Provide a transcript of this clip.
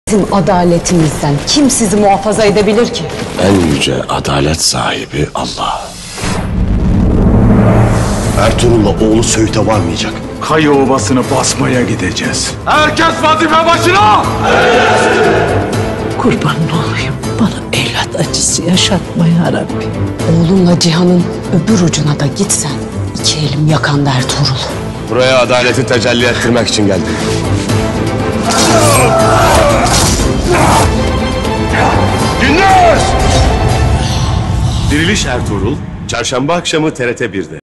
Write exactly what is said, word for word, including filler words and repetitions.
Bizim adaletimizden kim sizi muhafaza edebilir ki? En yüce adalet sahibi Allah. Ertuğrul'la oğlu Söğüt'e varmayacak. Kayı Ovası'nı basmaya gideceğiz. Herkes vazife başına! Kurban olayım, bana evlat acısı yaşatma ya Rabbi. Oğlunla Cihan'ın öbür ucuna da gitsen iki elim yakanda Ertuğrul. Buraya adaleti tecelli ettirmek için geldim. Diriliş Ertuğrul, Çarşamba akşamı T R T bir'de.